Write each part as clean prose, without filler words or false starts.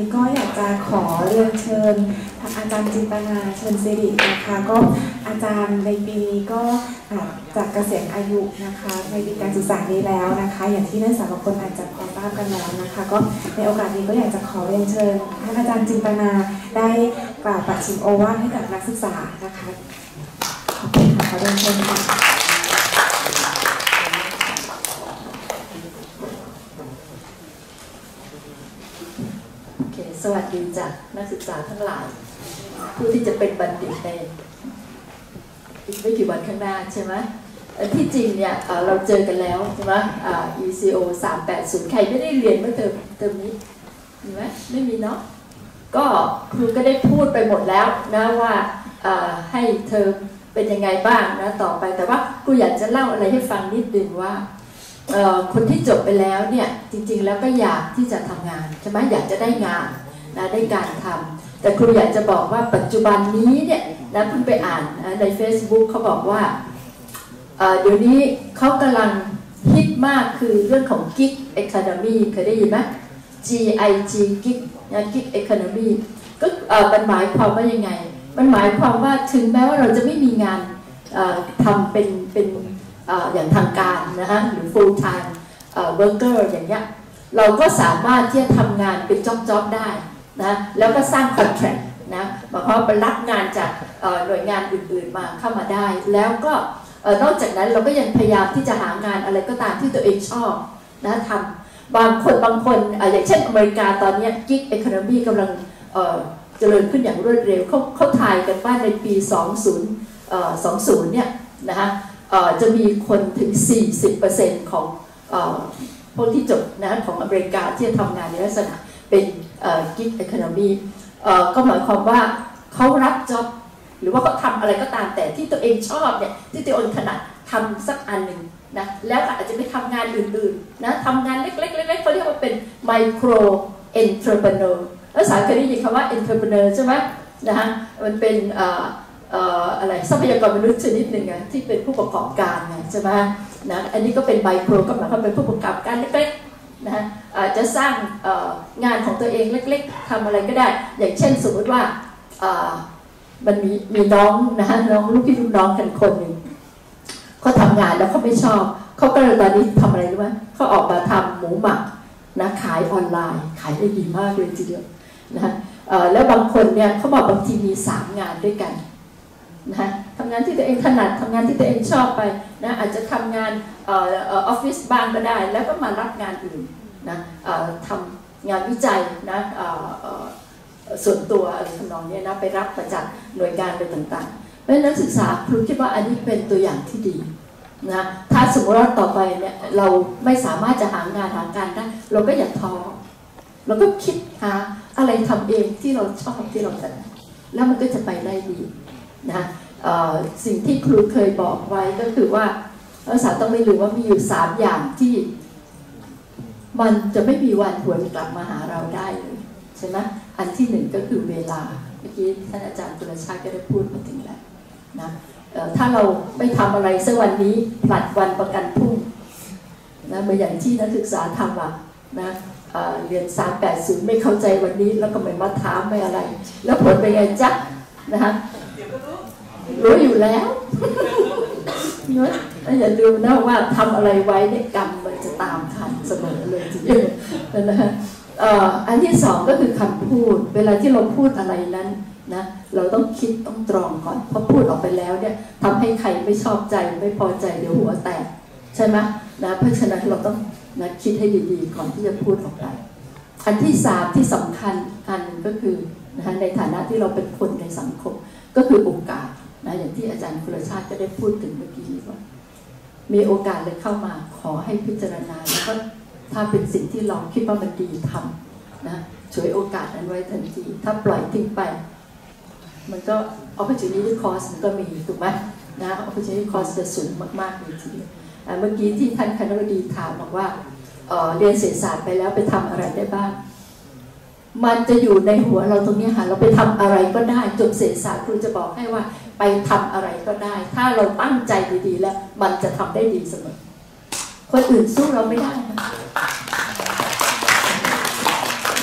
นี้ก็อยากจะขอเรียนเชิญอาจารย์จินตนาเชิญสิรินะคะก็อาจารย์ในปีนี้ก็จากเกษียณอายุนะคะในปีการศึกษานี้แล้วนะคะอย่างที่นักศึกษาบางคนอาจจะพอทราบกันแล้วนะคะก็ในโอกาสนี้ก็อยากจะขอเรียนเชิญท่านอาจารย์จินตนาได้กล่าวประชิมโอวาทให้กับนักศึกษานะคะขอบคุณค่ะขอเรียนเชิญค่ะสวัสดีจ้ะนักศึกษาทั้งหลายผู้ที่จะเป็นบัณฑิตในอีกไม่กี่วันข้างหน้าใช่ไหมที่จริงเนี่ยเราเจอกันแล้วใช่ไหมECO 380ใครไม่ได้เรียนเมื่อเทอมนี้มีไหมไม่มีเนาะก็ครูก็ได้พูดไปหมดแล้วนะว่าให้เธอเป็นยังไงบ้างนะต่อไปแต่ว่าครูอยากจะเล่าอะไรให้ฟังนิดนึงว่าคนที่จบไปแล้วเนี่ยจริงๆแล้วก็อยากที่จะทำงานใช่ไหมอยากจะได้งานนะได้การทำแต่ครูอยากจะบอกว่าปัจจุบันนี้เนี่ยนะเพิ่งไปอ่านใน Facebook เขาบอกว่าเดี๋ยวนี้เขากำลังฮิตมากคือเรื่องของ Gig Economy เคยได้ยินไหม GIG Gig นะ Gig Economy ก็มันหมายความว่ายังไงมันหมายความว่าถึงแม้ว่าเราจะไม่มีงานทำเป็นอย่างทางการนะฮะหรือ full time worker อย่างเงี้ยเราก็สามารถที่จะทำงานเป็นจ็อบๆได้นะแล้วก็สร้าง contract นะหมายความว่าไปรับงานจากหน่วยงานอื่นๆมาเข้ามาได้แล้วก็นอกจากนั้นเราก็ยังพยายามที่จะหางานอะไรก็ตามที่ตัวเองชอบนะทำบางคนอย่างเช่นอเมริกาตอนนี้ Gig Economy กำลังเจริญขึ้นอย่างรวดเร็วเขาทายกันว่าในปี2020เนี่ยนะฮะจะมีคนถึง 40% ของพวกที่จบนะของอเมริกาที่จะทำงานในลักษณะเป็นGig Economy ก็หมายความว่าเขารับจ็อบหรือว่าเขาทำอะไรก็ตามแต่ที่ตัวเองชอบเนี่ยที่ตัวเองถนัดทำสักอันหนึ่งนะแล้วอาจจะไปทำงานอื่นๆนะทำงานเล็กๆๆเขาเรียกว่าเป็น micro entrepreneur แล้วสายเคยได้ยินคำว่า entrepreneur ใช่ไหมนะฮะมันเป็นอะไรทรัพยากรมนุษย์ชนิดหนึ่งที่เป็นผู้ประกอบการไงใช่ไหมนะอันนี้ก็เป็นไมโครก็หมายความเป็นผู้ประกอบการเล็กๆนะจะสร้างงานของตัวเองเล็กๆทำอะไรก็ได้อย่างเช่นสมมติว่ามันมีน้องนะน้องลูกพี่ลูกน้องกันคนหนึ่งเขาทำงานแล้วเขาไม่ชอบเขาก็เลยตอนนี้ทำอะไรรู้ไหมเขาออกมาทำหมูหมักนะขายออนไลน์ขายได้ดีมากเลยทีเดียวนะแล้วบางคนเนี่ยเขาบอกบางทีมี3งานด้วยกันนะทำงานที่ตัวเองถนัดทำงานที่ตัวเองชอบไปนะอาจจะทำงานออฟฟิศบ้างก็ได้แล้วก็มารับงานอื่นนะทำงานวิจัยนะส่วนตัวอะไรทำนองนี้นะไปรับมาจากหน่วยงานไปต่างๆเพราะฉะนั้นนักศึกษาครูคิดว่าอันนี้เป็นตัวอย่างที่ดีนะถ้าสมมติว่าต่อไปเนี่ยเราไม่สามารถจะหางานหาการได้เราก็อย่าท้อเราก็คิดหาอะไรทำเองที่เราชอบที่เราถนัดแล้วมันก็จะไปได้ดีนะสิ่งที่ครูเคยบอกไว้ก็คือว่านักศึกษาต้องไม่ลืมว่ามีอยู่3อย่างที่มันจะไม่มีวันหวนกลับมาหาเราได้เลยใช่ไหมอันที่1ก็คือเวลาเมื่อกี้ท่านอาจารย์ตุลชาติก็ได้พูดมาถึงแล้วนะถ้าเราไม่ทำอะไรสักวันนี้ผลัดวันประกันพรุ่งนะเหมือนอย่างที่นักศึกษาทำนะเรียน380ไม่เข้าใจวันนี้แล้วก็ไม่มาถามไม่อะไรแล้วผลเป็นไงจ๊ะนะฮะรู้อยู่แล้วนะอย่าลืมนะว่าทำอะไรไว้เนี่ยกรรมมันจะตามทันเสมอเลยทีเดียวนะฮะอันที่2ก็คือคำพูดเวลาที่เราพูดอะไรนั้นนะเราต้องคิดต้องตรองก่อนเพราะพูดออกไปแล้วเนี่ยทำให้ใครไม่ชอบใจไม่พอใจเดี๋ยวหัวแตกใช่ไหมนะเพราะฉะนั้นเราต้องนะคิดให้ดีๆก่อนที่จะพูดออกไปอันที่3ที่สำคัญอันนึงก็คือนะในฐานะที่เราเป็นคนในสังคมก็คือโอกาสนะอย่างที่อาจารย์คุลชาติก็ได้พูดถึงเมื่อกี้ว่ามีโอกาสเลยเข้ามาขอให้พิจารณาแล้วก็ถ้าเป็นสิ่งที่เราคิดว่ามันดีทำนะช่วยโอกาสนั้นไว้ทันทีถ้าปล่อยทิ้งไปมันก็ opportunity cost มันก็มีถูกไหมนะ opportunity cost จะสูงมากๆเลยทีเดียวเมื่อกี้ที่ท่านคณบดีถามบอกว่าเรียนเศรษฐศาสตร์ไปแล้วไปทำอะไรได้บ้างมันจะอยู่ในหัวเราตรงนี้ค่ะเราไปทำอะไรก็ได้จบเศรษฐศาสตร์ครูจะบอกให้ว่าไปทำอะไรก็ได้ถ้าเราตั้งใจดีๆแล้วมันจะทำได้ดีเสมอคนอื่นสู้เราไม่ได้นะ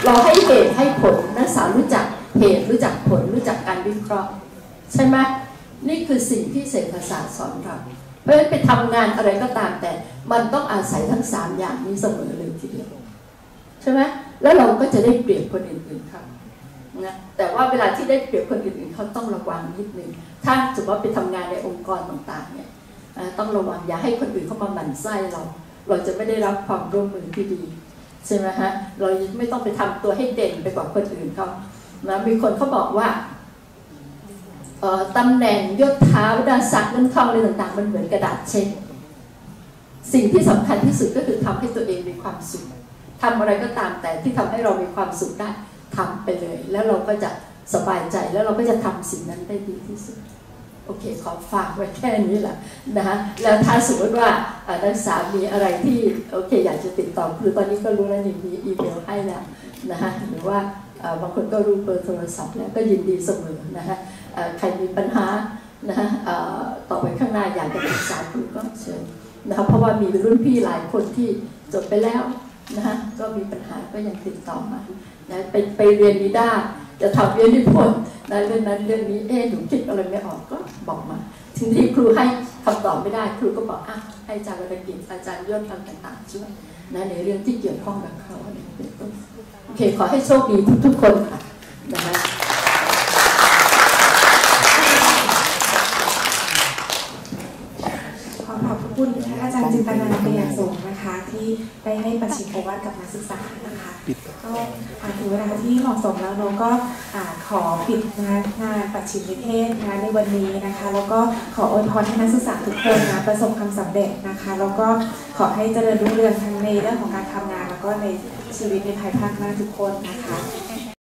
เราให้เหตุให้ผลนักศึกษารู้จักเหตุรู้จักผลรู้จักการวิเคราะห์ใช่ไหมนี่คือสิ่งที่เศรษฐศาสตร์สอนเราเพราะฉะนั้นไปทำงานอะไรก็ตามแต่มันต้องอาศัยทั้ง3อย่างนี้เสมอเลยทีเดียวใช่ไหมแล้วเราก็จะได้เปรียบคนอื่นๆครับนะแต่ว่าเวลาที่ได้เปรียบคนอื่นๆเขาต้องระวังนิดนึงถ้าสมมติว่าไปทำงานในองค์กรต่างๆเนี่ยต้องระวังอย่าให้คนอื่นเข้ามาหมั่นไส้เราจะไม่ได้รับความร่วมมือที่ดีใช่ไหมฮะเราไม่ต้องไปทำตัวให้เด่นไปกว่าคนอื่นเขานะมีคนเขาบอกว่าตำแหน่งยศถาบรรดาศักดิ์เงินทองอะไรต่างๆมันเหมือนกระดาษเช็คสิ่งที่สำคัญที่สุดก็คือทำให้ตัวเองมีความสุขทำอะไรก็ตามแต่ที่ทำให้เรามีความสุขได้ทำไปเลยแล้วเราก็จะสบายใจแล้วเราก็จะทำสิ่งนั้นได้ดีที่สุดโอเคขอฝากไว้แค่นี้แหละนะฮะแล้วถ้าสมมติว่านักศึกษามีอะไรที่โอเคอยากจะติดต่อคือตอนนี้ก็รู้แล้วมีอีเมลให้แล้วนะฮะหรือว่าบางคนก็รู้เบอร์โทรศัพท์แล้วก็ยินดีเสมอนะฮะใครมีปัญหานะฮะต่อไปข้างหน้าอยากจะปรึกษาคุณก็เชิญนะคะเพราะว่ามีรุ่นพี่หลายคนที่จบไปแล้วนะฮะก็มีปัญหาก็ยังติดต่อมานะไปเรียนนิด้าจะทำเรียนนิพนธ์นะเรื่องนั้นเรื่องนี้หนูคิดอะไรไม่ออกก็บอกมาทีนี้ครูให้คำตอบไม่ได้ครูก็บอกให้อาจารย์วรกิจอาจารย์ยศต่างๆช่วยนะในเรื่องที่เกี่ยวข้องกับเขาเป็นต้นโอเคขอให้โชคดีทุกๆคนค่ะนะคะขอบคุณอาจารย์จินตนาเป็นอย่างสูงนะคะที่ได้ให้ประชิมโอวาทกับนักศึกษานะคะก็ถึงเวลาที่เหมาะสมแล้วเราก็ขอปิดงานประชิมนิเทศในวันนี้นะคะแล้วก็ขออวยพรให้นักศึกษาทุกคนประสบความสำเร็จนะคะแล้วก็ขอให้เจริญรุ่งเรืองทั้งในเรื่องของการทำงานแล้วก็ในชีวิตในภายภาคหน้าทุกคนนะคะ